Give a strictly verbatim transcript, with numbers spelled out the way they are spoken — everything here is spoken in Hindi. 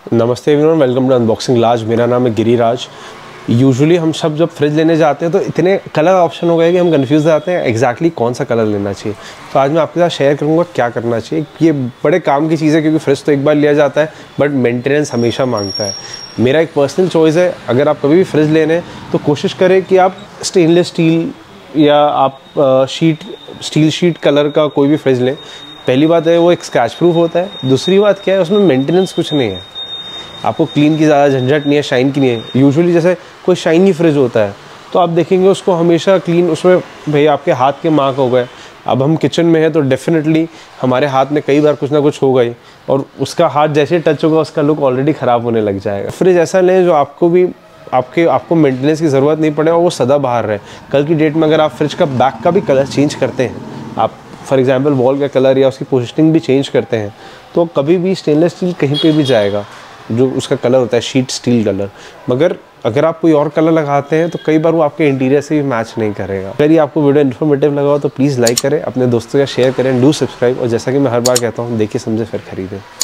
नमस्ते एवरीवन, वेलकम टू अनबॉक्सिंग लाज। मेरा नाम है गिरिराज। यूजुअली हम सब जब फ्रिज लेने जाते हैं तो इतने कलर ऑप्शन हो गए कि हम कंफ्यूज जाते हैं एग्जैक्टली कौन सा कलर लेना चाहिए। तो आज मैं आपके साथ शेयर करूंगा क्या करना चाहिए। ये बड़े काम की चीज़ है क्योंकि फ्रिज तो एक बार लिया जाता है बट मेंटेनेंस हमेशा मांगता है। मेरा एक पर्सनल चॉइस है, अगर आप कभी भी फ्रिज लेने तो कोशिश करें कि आप स्टेनलेस स्टील या आप शीट स्टील शीट कलर का कोई भी फ्रिज लें। पहली बात है वो एक स्क्रैच प्रूफ होता है। दूसरी बात क्या है, उसमें मेंटेनेंस कुछ नहीं है, आपको क्लीन की ज़्यादा झंझट नहीं है, शाइन की नहीं है। यूजुअली जैसे कोई शाइनी फ्रिज होता है तो आप देखेंगे उसको हमेशा क्लीन, उसमें भाई आपके हाथ के मार्क हो गए। अब हम किचन में हैं तो डेफिनेटली हमारे हाथ में कई बार कुछ ना कुछ होगा ही, और उसका हाथ जैसे टच होगा उसका लुक ऑलरेडी ख़राब होने लग जाएगा। फ्रिज ऐसा लें जो आपको भी आपके आपको मेंटेनेंस की ज़रूरत नहीं पड़े और वो सदा बाहर रहे। कल की डेट में अगर आप फ्रिज का बैक का भी कलर चेंज करते हैं, आप फॉर एग्जांपल वॉल का कलर या उसकी पोजिशनिंग भी चेंज करते हैं, तो कभी भी स्टेनलेस स्टील कहीं पे भी जाएगा जो उसका कलर होता है शीट स्टील कलर। मगर अगर आप कोई और कलर लगाते हैं तो कई बार वो आपके इंटीरियर से भी मैच नहीं करेगा। अगर ये आपको वीडियो इन्फॉर्मेटिव लगा हो तो प्लीज़ लाइक करें, अपने दोस्तों का शेयर करें, डू सब्सक्राइब। और जैसा कि मैं हर बार कहता हूँ, देखिए समझे फिर खरीदें।